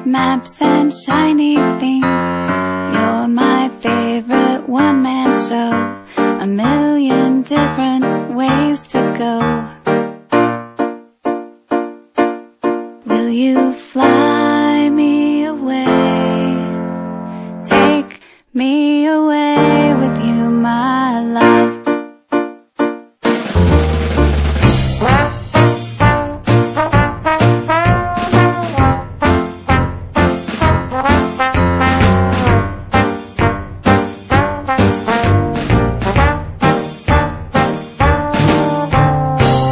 maps and shiny things. You're my favorite one-man show, a million different ways to go. Will you fly